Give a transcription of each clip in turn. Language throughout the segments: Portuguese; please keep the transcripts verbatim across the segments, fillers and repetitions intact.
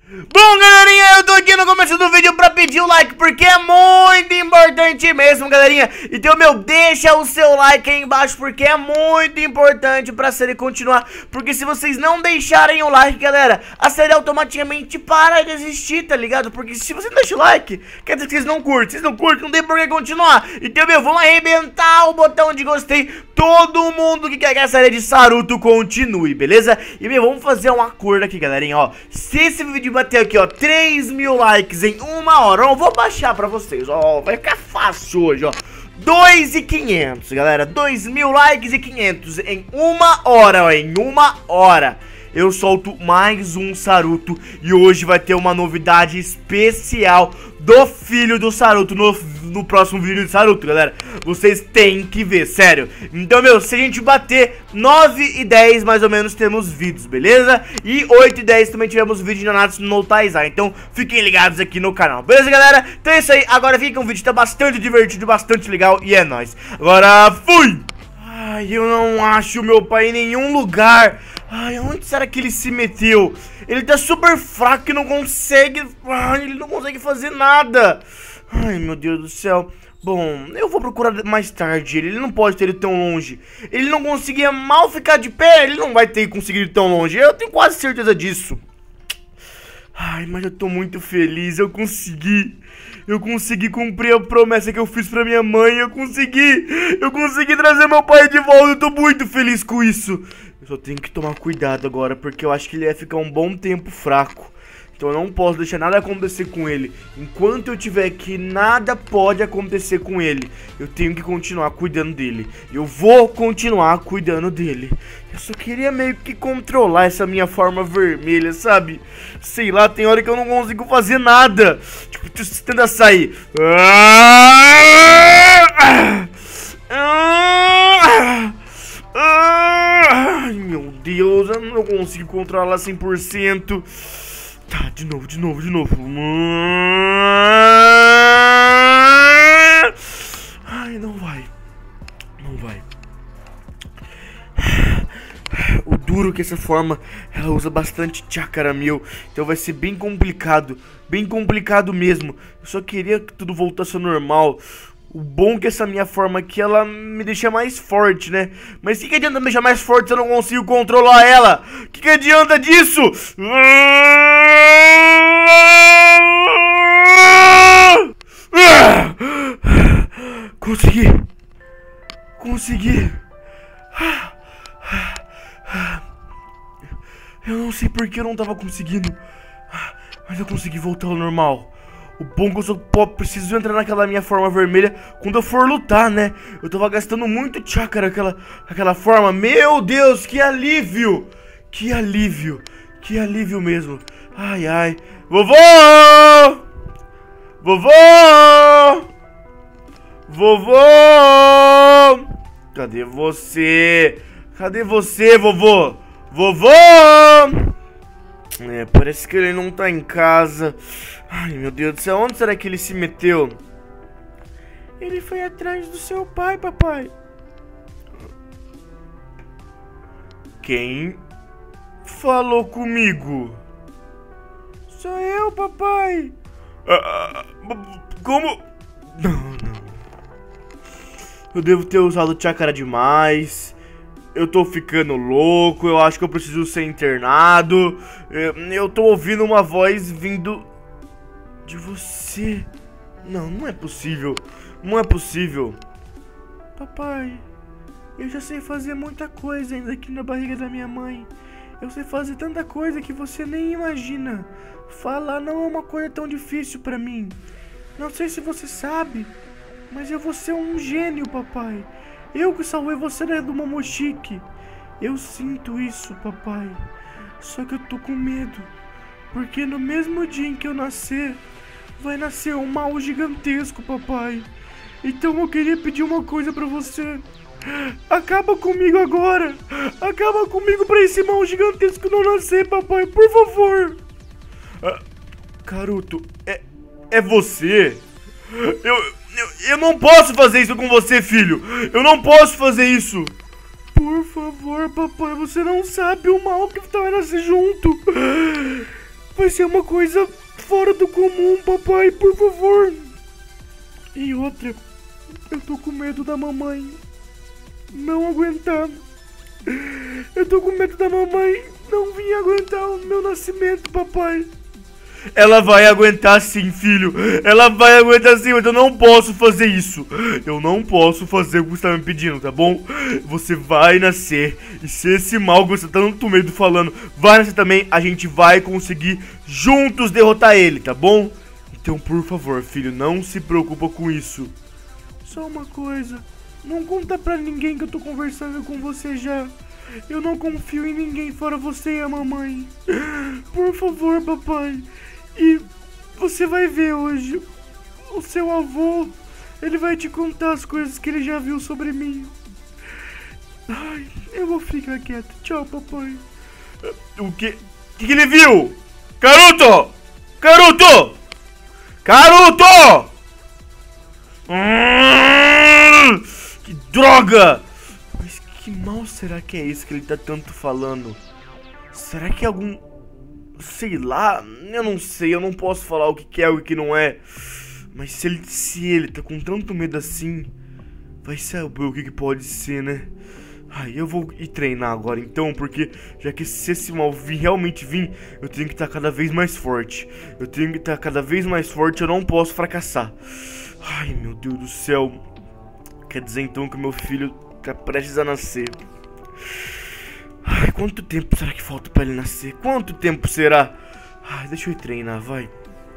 Bom, galerinha, eu tô aqui no começo do vídeo pra pedir o like, porque é muito importante mesmo, galerinha. Então, meu, deixa o seu like aí embaixo, porque é muito importante pra série continuar. Porque se vocês não deixarem o like, galera, a série automaticamente para de existir, tá ligado? Porque se você não deixa o like, quer dizer que vocês não curtem. Vocês não curtem, não tem por que continuar. Então, meu, vamos arrebentar o botão de gostei. Todo mundo que quer que a série de Saruto continue, beleza? E, meu, vamos fazer um acordo aqui, galerinha, ó. Se esse vídeo bater aqui, ó, três mil likes em uma hora, eu vou baixar pra vocês, ó, vai ficar fácil hoje, ó. dois mil e quinhentos, galera, dois mil likes e quinhentos em uma hora, ó, em uma hora. Eu solto mais um Saruto e hoje vai ter uma novidade especial do filho do Saruto no, no próximo vídeo de Saruto, galera. Vocês têm que ver, sério. Então, meu, se a gente bater nove e dez, mais ou menos, temos vídeos, beleza? E oito e dez também tivemos vídeo de Nanatsu no Taizai. Então, fiquem ligados aqui no canal, beleza, galera? Então é isso aí, agora fica um vídeo que tá bastante divertido, bastante legal e é nóis. Agora, fui! Ai, eu não acho meu pai em nenhum lugar. Ai, onde será que ele se meteu? Ele tá super fraco e não consegue... Ai, ele não consegue fazer nada. Ai, meu Deus do céu. Bom, eu vou procurar mais tarde ele. Ele não pode ter ido tão longe. Ele não conseguia mal ficar de pé. Ele não vai ter conseguido ir tão longe. Eu tenho quase certeza disso. Ai, mas eu tô muito feliz. Eu consegui. Eu consegui cumprir a promessa que eu fiz pra minha mãe. Eu consegui. Eu consegui trazer meu pai de volta. Eu tô muito feliz com isso. Eu só tenho que tomar cuidado agora, porque eu acho que ele vai ficar um bom tempo fraco. Então eu não posso deixar nada acontecer com ele. Enquanto eu estiver aqui, nada pode acontecer com ele. Eu tenho que continuar cuidando dele. Eu vou continuar cuidando dele. Eu só queria meio que controlar essa minha forma vermelha, sabe? Sei lá, tem hora que eu não consigo fazer nada. Tipo, tenta sair. Ai, meu Deus, eu não consigo controlar cem por cento. Tá, de novo, de novo, de novo. Ai, não vai. Não vai. O duro é que essa forma, ela usa bastante chakra mil. Então vai ser bem complicado. Bem complicado mesmo. Eu só queria que tudo voltasse ao normal. O bom é que essa minha forma aqui, ela me deixa mais forte, né? Mas o que, que adianta me deixar mais forte se eu não consigo controlar ela? O que, que adianta disso? Consegui. Consegui. Eu não sei porque eu não tava conseguindo, mas eu consegui voltar ao normal. O bom é que eu só preciso entrar naquela minha forma vermelha quando eu for lutar, né? Eu tava gastando muito chakra aquela, aquela forma. Meu Deus, que alívio! Que alívio! Que alívio mesmo. Ai, ai. Vovô! Vovô! Vovô! Cadê você? Cadê você, vovô? Vovô! É, parece que ele não tá em casa. Ai, meu Deus do céu, onde será que ele se meteu? Ele foi atrás do seu pai, papai. Quem falou comigo? Sou eu, papai. Ah, como? Não, não. Eu devo ter usado chakra demais. Eu tô ficando louco. Eu acho que eu preciso ser internado. Eu, eu tô ouvindo uma voz vindo de você. Não, não é possível. Não é possível. Papai, eu já sei fazer muita coisa ainda aqui na barriga da minha mãe. Eu sei fazer tanta coisa que você nem imagina. Falar não é uma coisa tão difícil pra mim. Não sei se você sabe, mas eu vou ser um gênio, papai. Eu que salvei você do Momoshiki. Eu sinto isso, papai. Só que eu tô com medo. Porque no mesmo dia em que eu nascer, vai nascer um mal gigantesco, papai. Então eu queria pedir uma coisa pra você. Acaba comigo agora. Acaba comigo pra esse mal gigantesco não nascer, papai. Por favor. Ah, Karuto, é, é você? Eu, eu, eu não posso fazer isso com você, filho. Eu não posso fazer isso. Por favor, papai, você não sabe o mal que vai nascer junto. vai ser uma coisa fora do comum, papai, por favor. E outra, eu tô com medo da mamãe não aguentar. Eu tô com medo da mamãe não vir aguentar o meu nascimento, papai. Ela vai aguentar sim, filho. Ela vai aguentar sim, mas eu não posso fazer isso. Eu não posso fazer o que você tá me pedindo, tá bom? Você vai nascer. E se esse mal que você tá tanto medo falando vai nascer também, a gente vai conseguir juntos derrotar ele, tá bom? Então, por favor, filho, não se preocupa com isso. Só uma coisa. Não conta pra ninguém que eu tô conversando com você já. Eu não confio em ninguém fora você e a mamãe. Por favor, papai. E você vai ver hoje. O seu avô, ele vai te contar as coisas que ele já viu sobre mim. Ai, eu vou ficar quieto. Tchau, papai. O que? O que, que ele viu? Caruto! Caruto! Caruto! Hum, que droga! Mas que mal será que é esse que ele tá tanto falando? Será que é algum... sei lá, eu não sei, eu não posso falar o que, que é e o que não é. Mas se ele, se ele tá com tanto medo assim, vai saber o que, que pode ser, né? Ai, eu vou ir treinar agora então, porque já que se esse mal vir, realmente vir, eu tenho que estar cada vez mais forte. Eu tenho que estar cada vez mais forte, eu não posso fracassar. Ai, meu Deus do céu. Quer dizer então que meu filho tá prestes a nascer. Ai, quanto tempo será que falta pra ele nascer? Quanto tempo será? Ai, deixa eu ir treinar, vai.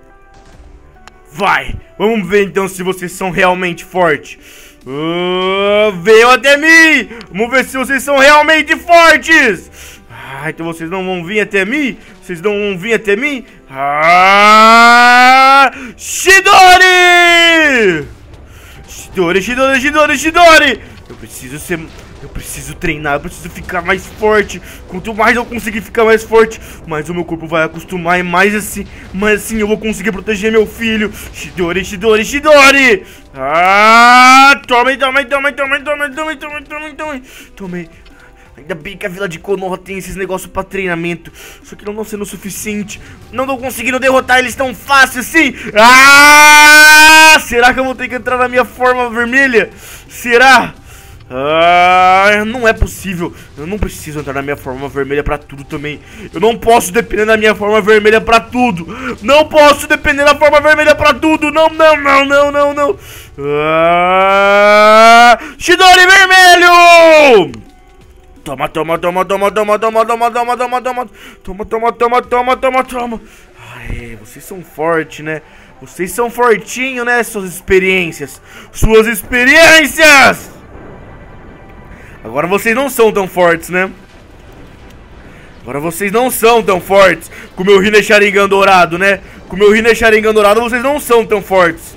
Vai! Vamos ver então se vocês são realmente fortes. Uh, venham até mim! Vamos ver se vocês são realmente fortes! Ah, então vocês não vão vir até mim? Vocês não vão vir até mim? Ah! Chidori! Chidori, Chidori, Chidori, Chidori! Eu preciso ser... Eu preciso treinar, eu preciso ficar mais forte. Quanto mais eu conseguir ficar mais forte, mais o meu corpo vai acostumar. E mais assim, mais assim eu vou conseguir proteger meu filho. Chidori, Chidori, Chidori! Ah! Tome, tome, tome, tome, tome, tome, tome, tome, tome. Tomei. Ainda bem que a Vila de Konoha tem esses negócios pra treinamento. Só que não estão sendo o suficiente. Não tô conseguindo derrotar eles tão fácil assim. Ah! Será que eu vou ter que entrar na minha forma vermelha? Será? Ah, não é possível. Eu não preciso entrar na minha forma vermelha pra tudo também. Eu não posso depender da minha forma vermelha pra tudo. Não posso depender da forma vermelha pra tudo. Não, não, não, não, não, não. Ah, Chidori vermelho! Toma, toma, toma, toma, toma, toma, toma, toma, toma, toma. Toma, toma, toma, toma, toma, toma. Ai, vocês são fortes, né? Vocês são fortinhos, né? Suas experiências. Suas experiências! Agora vocês não são tão fortes, né? Agora vocês não são tão fortes. Com o meu Rinne Sharingan dourado, né? Com o meu Rinne Sharingan dourado vocês não são tão fortes.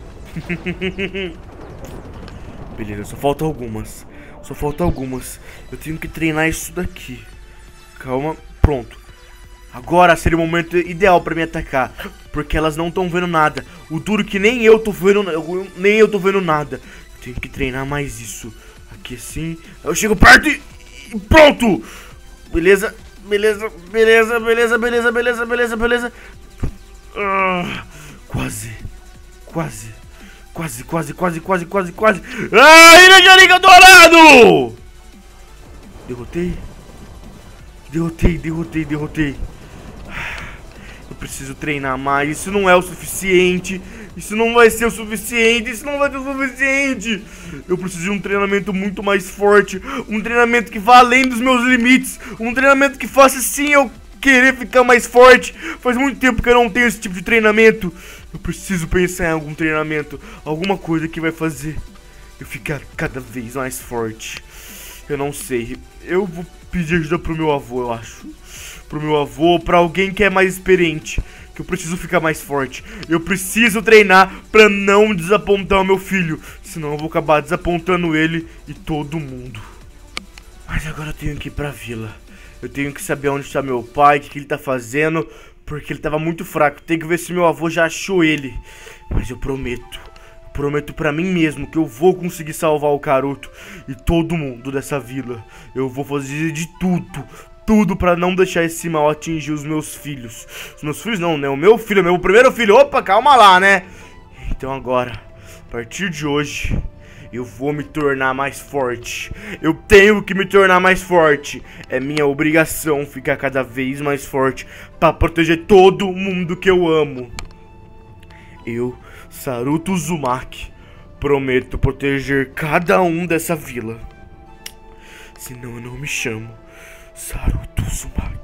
Beleza, só falta algumas. Só falta algumas. Eu tenho que treinar isso daqui. Calma, pronto. Agora seria o momento ideal pra me atacar. Porque elas não estão vendo nada. O duro que nem eu tô vendo, nem eu tô vendo nada. Eu tenho que treinar mais isso. Aqui assim, eu chego perto e, e pronto! Beleza, beleza, beleza, beleza, beleza, beleza, beleza, beleza. Ah, quase, quase, quase, quase, quase, quase, quase, quase. Ah, Rinne Sharingan dourado! Derrotei, derrotei, derrotei, derrotei. Eu preciso treinar mais, isso não é o suficiente. Isso não vai ser o suficiente, isso não vai ser o suficiente. Eu preciso de um treinamento muito mais forte. Um treinamento que vá além dos meus limites. Um treinamento que faça sim eu querer ficar mais forte. Faz muito tempo que eu não tenho esse tipo de treinamento. Eu preciso pensar em algum treinamento. Alguma coisa que vai fazer eu ficar cada vez mais forte. Eu não sei. Eu vou pedir ajuda pro meu avô, eu acho. Pro meu avô, pra alguém que é mais experiente. Que eu preciso ficar mais forte. Eu preciso treinar pra não desapontar o meu filho. Senão eu vou acabar desapontando ele e todo mundo. Mas agora eu tenho que ir pra vila. Eu tenho que saber onde está meu pai, o que, que ele tá fazendo. Porque ele tava muito fraco. Tem que ver se meu avô já achou ele. Mas eu prometo. Prometo pra mim mesmo que eu vou conseguir salvar o Caruto e todo mundo dessa vila. Eu vou fazer de tudo, tudo pra não deixar esse mal atingir os meus filhos. Os meus filhos não, né? O meu filho, meu primeiro filho. Opa, calma lá, né? Então agora, a partir de hoje, eu vou me tornar mais forte. Eu tenho que me tornar mais forte. É minha obrigação ficar cada vez mais forte pra proteger todo mundo que eu amo. Eu, Saruto Uzumaki, prometo proteger cada um dessa vila. Senão eu não me chamo Saruto Uzumaki.